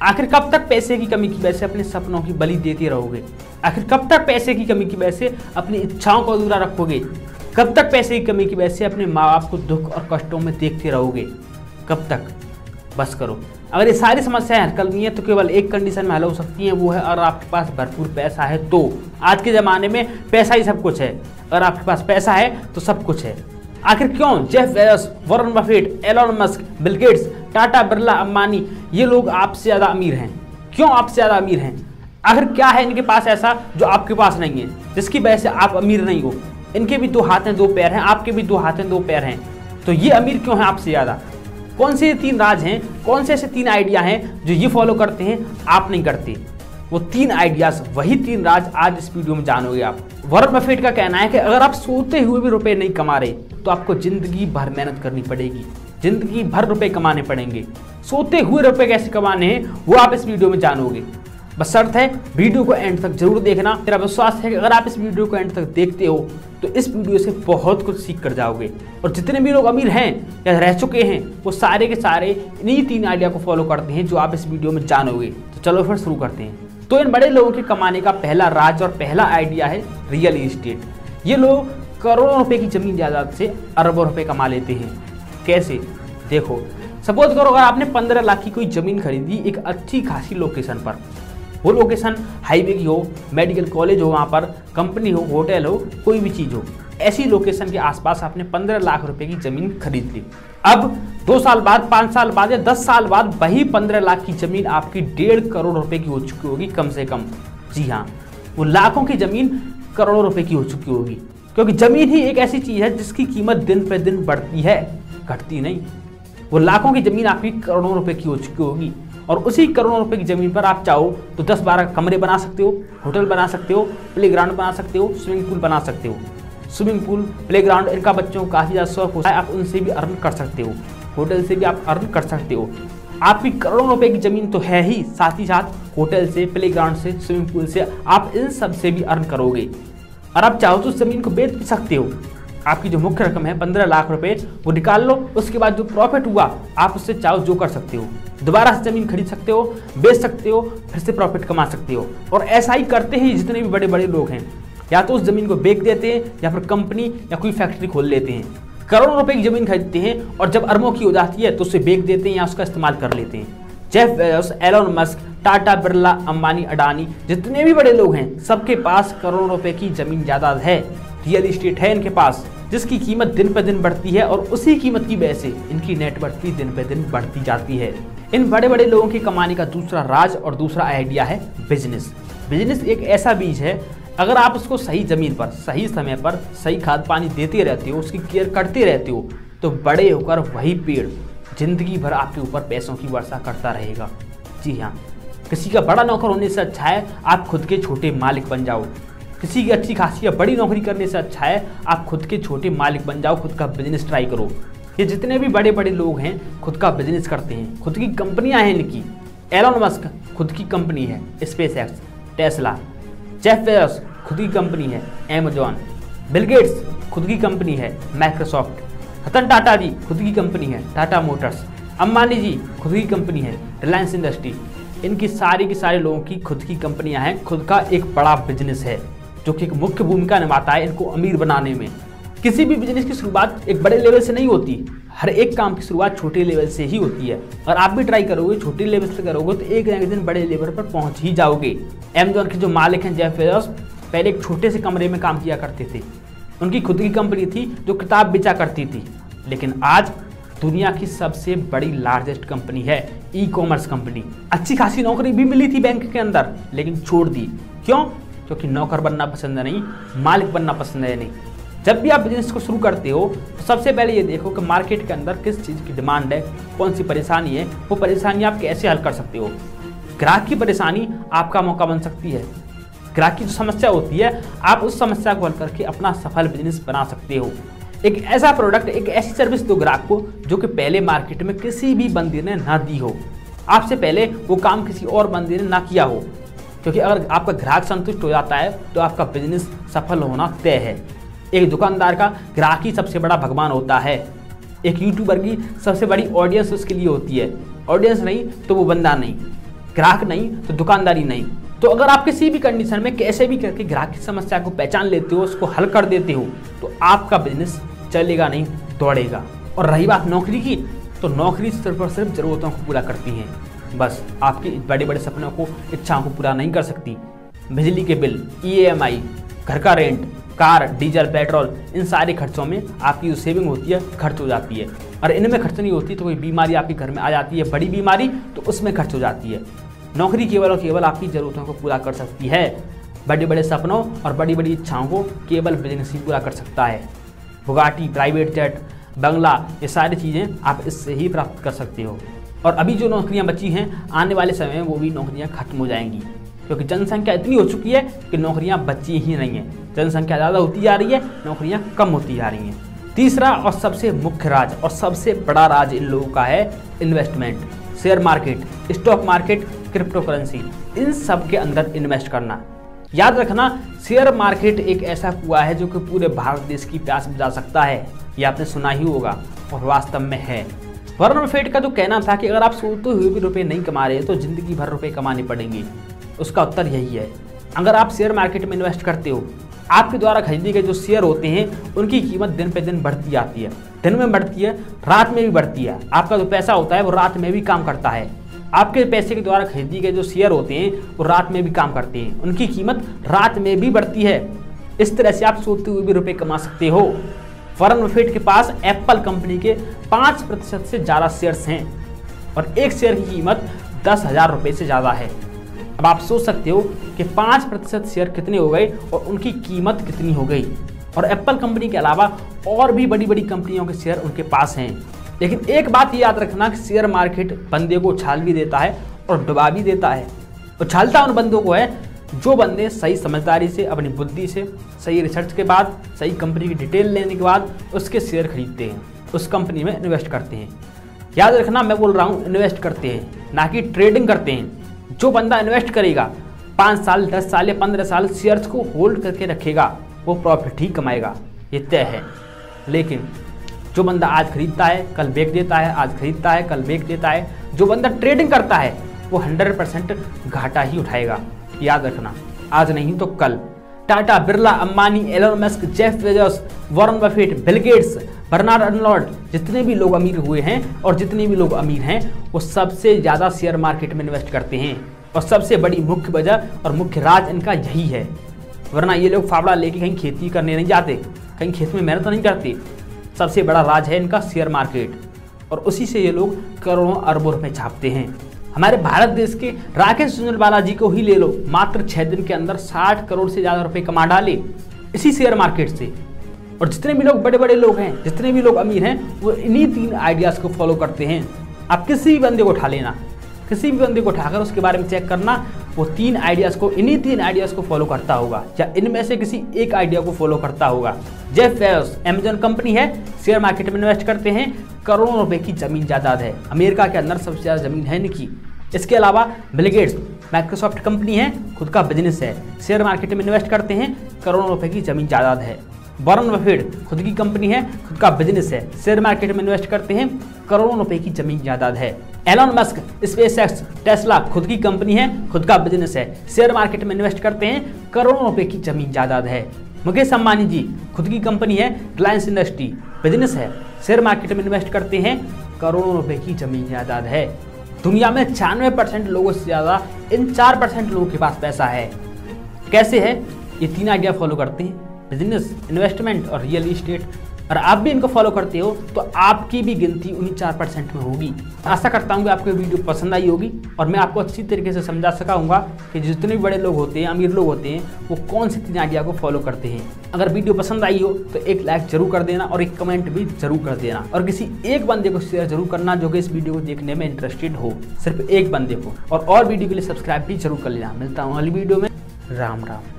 आखिर कब तक पैसे की कमी की वजह से अपने सपनों की बलि देते रहोगे? आखिर कब तक पैसे की कमी की वजह से अपनी इच्छाओं को अधूरा रखोगे? कब तक पैसे की कमी की वजह से अपने माँ बाप को दुख और कष्टों में देखते रहोगे? कब तक? बस करो। अगर ये सारी समस्याएं हल करनी है तो केवल एक कंडीशन में हल हो सकती है, वो है अगर आपके पास भरपूर पैसा है तो। आज के ज़माने में पैसा ही सब कुछ है। अगर आपके पास पैसा है तो सब कुछ है। आखिर क्यों Jeff Bezos, Warren Buffett, Elon Musk, Bill Gates, Tata, Birla, Ambani ये लोग आपसे ज़्यादा अमीर हैं? क्यों आपसे ज़्यादा अमीर हैं? आखिर क्या है इनके पास ऐसा जो आपके पास नहीं है, जिसकी वजह से आप अमीर नहीं हो? इनके भी 2 हाथ हैं 2 पैर हैं, आपके भी 2 हाथ हैं 2 पैर हैं, तो ये अमीर क्यों है आपसे ज़्यादा? कौन से 3 राज हैं, कौन से ऐसे 3 आइडिया हैं जो ये फॉलो करते हैं आप नहीं करते? वो 3 आइडियाज, वही 3 राज आज इस वीडियो में जानोगे आप। वॉरेन बफेट का कहना है कि अगर आप सोते हुए भी रुपए नहीं कमा रहे तो आपको जिंदगी भर मेहनत करनी पड़ेगी, जिंदगी भर रुपए कमाने पड़ेंगे। सोते हुए रुपए कैसे कमाने हैं वो आप इस वीडियो में जानोगे। बस शर्त है वीडियो को एंड तक जरूर देखना। मेरा विश्वास है कि अगर आप इस वीडियो को एंड तक देखते हो तो इस वीडियो से बहुत कुछ सीख कर जाओगे। और जितने भी लोग अमीर हैं या रह चुके हैं वो सारे के सारे इन्हीं 3 आइडिया को फॉलो करते हैं जो आप इस वीडियो में जानोगे। तो चलो फिर शुरू करते हैं। तो इन बड़े लोगों के कमाने का पहला राज और पहला आइडिया है रियल एस्टेट। ये लोग करोड़ों रुपए की जमीन जायदाद से अरबों रुपए कमा लेते हैं। कैसे? देखो, सपोज करो अगर आपने 15 लाख की कोई जमीन खरीदी एक अच्छी खासी लोकेशन पर, वो लोकेशन हाईवे की हो, मेडिकल कॉलेज हो, वहाँ पर कंपनी हो, होटल हो, कोई भी चीज़ हो, ऐसी लोकेशन के आसपास आपने 15 लाख रुपए की जमीन खरीद ली। अब 2 साल बाद, 5 साल बाद या 10 साल बाद वही 15 लाख की जमीन आपकी 1.5 करोड़ रुपए की हो चुकी होगी कम से कम। जी हाँ, वो लाखों की जमीन करोड़ों रुपए की हो चुकी होगी, क्योंकि जमीन ही एक ऐसी चीज है जिसकी कीमत दिन पे दिन बढ़ती है, घटती नहीं। वो लाखों की जमीन आपकी करोड़ों रुपए की हो चुकी होगी और उसी करोड़ों रुपए की जमीन पर आप चाहो तो 10-12 कमरे बना सकते हो, होटल बना सकते हो, प्लेग्राउंड बना सकते हो, स्विमिंग पूल बना सकते हो। स्विमिंग पूल, प्लेग्राउंड, इनका बच्चों को काफ़ी ज़्यादा शौक होता है, आप उनसे भी अर्न कर सकते हो, होटल से भी आप अर्न कर सकते हो। आपकी करोड़ों रुपए की जमीन तो है ही, साथ ही साथ होटल से, प्लेग्राउंड से, स्विमिंग पूल से आप इन सब से भी अर्न करोगे। और आप चाहो तो उस जमीन को बेच भी सकते हो। आपकी जो मुख्य रकम है 15 लाख रुपए वो निकाल लो, उसके बाद जो प्रॉफिट हुआ आप उससे चाहो जो कर सकते हो, दोबारा से जमीन खरीद सकते हो, बेच सकते हो, फिर से प्रॉफिट कमा सकते हो। और ऐसा ही करते हैं जितने भी बड़े बड़े लोग हैं, या तो उस जमीन को बेच देते हैं या फिर कंपनी या कोई फैक्ट्री खोल लेते हैं। करोड़ों रुपए की जमीन खरीदते हैं और जब अरबों की हो जाती है तो उसे बेच देते हैं या उसका इस्तेमाल कर लेते हैं। Jeff Bezos, Elon Musk, Tata, Birla, Ambani, Adani, जितने भी बड़े लोग हैं सबके पास करोड़ों रुपए की जमीन जायदाद है, रियल एस्टेट है इनके पास, जिसकी कीमत दिन पर दिन बढ़ती है और उसी कीमत की वजह से इनकी नेटवर्थ भी दिन पर दिन बढ़ती जाती है। इन बड़े बड़े लोगों के कमाने का दूसरा राज और दूसरा आइडिया है बिजनेस। बिजनेस एक ऐसा बीज है, अगर आप उसको सही जमीन पर, सही समय पर, सही खाद पानी देते रहते हो, उसकी केयर करते रहते हो, तो बड़े होकर वही पेड़ जिंदगी भर आपके ऊपर पैसों की वर्षा करता रहेगा। जी हाँ, किसी का बड़ा नौकर होने से अच्छा है आप खुद के छोटे मालिक बन जाओ। किसी की अच्छी खासी या बड़ी नौकरी करने से अच्छा है आप खुद के छोटे मालिक बन जाओ, खुद का बिजनेस ट्राई करो। ये जितने भी बड़े बड़े लोग हैं खुद का बिजनेस करते हैं, खुद की कंपनियां हैं इनकी। एलन मस्क खुद की कंपनी है space X, Tesla. Jeff Bezos खुद की कंपनी है अमेजॉन। बिल गेट्स खुद की कंपनी है माइक्रोसॉफ्ट। रतन टाटा जी खुद की कंपनी है टाटा मोटर्स। अंबानी जी खुद की कंपनी है रिलायंस इंडस्ट्री। इनकी सारी की सारे लोगों की खुद की कंपनियां हैं, खुद का एक बड़ा बिजनेस है जो कि एक मुख्य भूमिका निभाता है इनको अमीर बनाने में। किसी भी बिजनेस की शुरुआत एक बड़े लेवल से नहीं होती, हर एक काम की शुरुआत छोटे लेवल से ही होती है। और आप भी ट्राई करोगे, छोटे लेवल से करोगे तो एक ना एक दिन बड़े लेवल पर पहुंच ही जाओगे। अमेजॉन के जो मालिक हैं जेफ बेजोस पहले एक छोटे से कमरे में काम किया करते थे। उनकी खुद की कंपनी थी जो किताब बेचा करती थी, लेकिन आज दुनिया की सबसे बड़ी लार्जेस्ट कंपनी है ई कॉमर्स कंपनी। अच्छी खासी नौकरी भी मिली थी बैंक के अंदर, लेकिन छोड़ दी। क्यों? क्योंकि नौकर बनना पसंद नहीं, मालिक बनना पसंद है नहीं। जब भी आप बिजनेस को शुरू करते हो तो सबसे पहले ये देखो कि मार्केट के अंदर किस चीज़ की डिमांड है, कौन सी परेशानी है, वो परेशानी आप कैसे हल कर सकते हो। ग्राहक की परेशानी आपका मौका बन सकती है। ग्राहक की जो समस्या होती है आप उस समस्या को हल करके अपना सफल बिजनेस बना सकते हो। एक ऐसा प्रोडक्ट, एक ऐसी सर्विस दो ग्राहक को जो कि पहले मार्केट में किसी भी बंदे ने ना दी हो, आपसे पहले वो काम किसी और बंदे ने ना किया हो। क्योंकि अगर आपका ग्राहक संतुष्ट हो जाता है तो आपका बिजनेस सफल होना तय है। एक दुकानदार का ग्राहक ही सबसे बड़ा भगवान होता है। एक यूट्यूबर की सबसे बड़ी ऑडियंस उसके लिए होती है, ऑडियंस नहीं तो वो बंदा नहीं। ग्राहक नहीं तो दुकानदारी नहीं। तो अगर आप किसी भी कंडीशन में कैसे भी करके ग्राहक की समस्या को पहचान लेते हो, उसको हल कर देते हो, तो आपका बिजनेस चलेगा नहीं, दौड़ेगा। और रही बात नौकरी की, तो नौकरी सिर्फ और सिर्फ ज़रूरतों को पूरा करती हैं, बस आपके बड़े बड़े सपनों को, इच्छाओं को पूरा नहीं कर सकती। बिजली के बिल, EMI, घर का रेंट, कार, डीजल, पेट्रोल, इन सारे खर्चों में आपकी जो सेविंग होती है खर्च हो जाती है। और इनमें खर्च नहीं होती तो कोई बीमारी आपके घर में आ जाती है, बड़ी बीमारी, तो उसमें खर्च हो जाती है। नौकरी केवल और केवल आपकी ज़रूरतों को पूरा कर सकती है। बड़े बड़े सपनों और बड़ी बड़ी इच्छाओं को केवल बिजनेस ही पूरा कर सकता है। बुगाटी, प्राइवेट जेट, बंगला, ये सारी चीज़ें आप इससे ही प्राप्त कर सकते हो। और अभी जो नौकरियां बची हैं, आने वाले समय में वो भी नौकरियां खत्म हो जाएंगी, क्योंकि जनसंख्या इतनी हो चुकी है कि नौकरियां बची ही नहीं हैं। जनसंख्या ज़्यादा होती जा रही है, नौकरियां कम होती जा रही हैं। तीसरा और सबसे मुख्य राज और सबसे बड़ा राज इन लोगों का है investment, share market, stock market, crypto currency, इन सब के अंदर इन्वेस्ट करना। याद रखना, शेयर मार्केट एक ऐसा कुआं है जो कि पूरे भारत देश की प्यास बुझा सकता है। ये आपने सुना ही होगा और वास्तव में है। वॉरेन बफेट का जो कहना था कि अगर आप सोचते हुए भी रुपए नहीं कमा रहे तो जिंदगी भर रुपए कमाने पड़ेंगे, उसका उत्तर यही है। अगर आप शेयर मार्केट में इन्वेस्ट करते हो, आपके द्वारा खरीदे गए जो शेयर होते हैं उनकी कीमत दिन पे दिन बढ़ती जाती है। दिन में बढ़ती है, रात में भी बढ़ती है। आपका जो पैसा होता है वो रात में भी काम करता है। आपके पैसे के द्वारा खरीदी गए जो शेयर होते हैं वो रात में भी काम करते हैं, उनकी कीमत रात में भी बढ़ती है। इस तरह से आप सोचते हुए भी रुपए कमा सकते हो। वॉरेन बफेट के पास एप्पल कंपनी के 5% से ज़्यादा शेयर्स हैं और एक शेयर की कीमत 10,000 रुपये से ज़्यादा है। अब आप सोच सकते हो कि 5% शेयर कितने हो गए और उनकी कीमत कितनी हो गई। और एप्पल कंपनी के अलावा और भी बड़ी बड़ी कंपनियों के शेयर उनके पास हैं। लेकिन एक बात याद रखना कि शेयर मार्केट बंदे को उछाल भी देता है और डुबा भी देता है। उछालता उन बंदों को है जो बंदे सही समझदारी से, अपनी बुद्धि से, सही रिसर्च के बाद, सही कंपनी की डिटेल लेने के बाद उसके शेयर खरीदते हैं, उस कंपनी में इन्वेस्ट करते हैं। याद रखना, मैं बोल रहा हूँ इन्वेस्ट करते हैं, ना कि ट्रेडिंग करते हैं। जो बंदा इन्वेस्ट करेगा 5 साल, 10 साल या 15 साल शेयर्स को होल्ड करके रखेगा, वो प्रॉफिट ही कमाएगा, ये तय है। लेकिन जो बंदा आज खरीदता है कल बेच देता है, आज खरीदता है कल बेच देता है, जो बंदा ट्रेडिंग करता है वो 100% घाटा ही उठाएगा। याद रखना, आज नहीं तो कल। Tata, Birla, Ambani, Elon Musk, Jeff Bezos, Warren Buffett, Bill Gates, Bernard Arnold, जितने भी लोग अमीर हुए हैं और जितने भी लोग अमीर हैं वो सबसे ज़्यादा शेयर मार्केट में इन्वेस्ट करते हैं। और सबसे बड़ी मुख्य वजह और मुख्य राज इनका यही है। वरना ये लोग फावड़ा लेके कहीं खेती करने नहीं जाते, कहीं खेत में मेहनत नहीं करते। सबसे बड़ा राज है इनका शेयर मार्केट, और उसी से ये लोग करोड़ों अरबों रुपए छापते हैं। हमारे भारत देश के राकेश झुनझुनवाला जी को ही ले लो, मात्र 6 दिन के अंदर 60 करोड़ से ज़्यादा रुपए कमा डाले इसी शेयर मार्केट से। और जितने भी लोग बड़े बड़े लोग हैं, जितने भी लोग अमीर हैं, वो इन्हीं 3 आइडियाज़ को फॉलो करते हैं। आप किसी भी बंदे को उठा लेना, किसी भी बंदे को उठाकर उसके बारे में चेक करना, वो 3 आइडियाज़ को, इन्हीं 3 आइडियाज़ को फॉलो करता होगा या इनमें से किसी एक आइडिया को फॉलो करता होगा। जेफ बेजोस, अमेज़न कंपनी है, शेयर मार्केट में इन्वेस्ट करते हैं, करोड़ों रुपए की जमीन जायदाद है, अमेरिका के अंदर सबसे ज़्यादा जमीन है इनकी। इसके अलावा बिल गेट्स, माइक्रोसॉफ्ट कंपनी है, खुद का बिजनेस है, शेयर मार्केट में इन्वेस्ट करते हैं, करोड़ों रुपए की जमीन जायदाद है। वॉरेन बफेट, खुद की कंपनी है, खुद का बिजनेस है, शेयर मार्केट में इन्वेस्ट करते हैं, करोड़ों रुपए की जमीन जायदाद है। एलन मस्क, स्पेसएक्स, टेस्ला, खुद की कंपनी है, खुद का बिजनेस है, शेयर मार्केट में इन्वेस्ट करते हैं, करोड़ों रुपए की जमीन जायदाद है। मुकेश अंबानी जी, खुद की कंपनी है, रिलायंस इंडस्ट्री, बिजनेस है, शेयर मार्केट में इन्वेस्ट करते हैं, करोड़ों रुपए की जमीन जायदाद है। दुनिया में 96% लोगों से ज़्यादा इन 4% लोगों के पास पैसा है। कैसे है? ये 3 आइडिया फॉलो करते हैं, बिजनेस, इन्वेस्टमेंट और रियल इस्टेट। और आप भी इनको फॉलो करते हो तो आपकी भी गिनती उन्हीं 4% में होगी। आशा करता हूँ कि आपको ये वीडियो पसंद आई होगी और मैं आपको अच्छी तरीके से समझा सका हूँगा कि जितने भी बड़े लोग होते हैं, अमीर लोग होते हैं, वो कौन सी 3 आइडिया को फॉलो करते हैं। अगर वीडियो पसंद आई हो तो एक लाइक जरूर कर देना और एक कमेंट भी जरूर कर देना, और किसी एक बंदे को शेयर जरूर करना जो कि इस वीडियो को देखने में इंटरेस्टेड हो, सिर्फ एक बंदे को। और वीडियो के लिए सब्सक्राइब भी जरूर कर लेना। मिलता हूँ अगली वीडियो में। राम राम।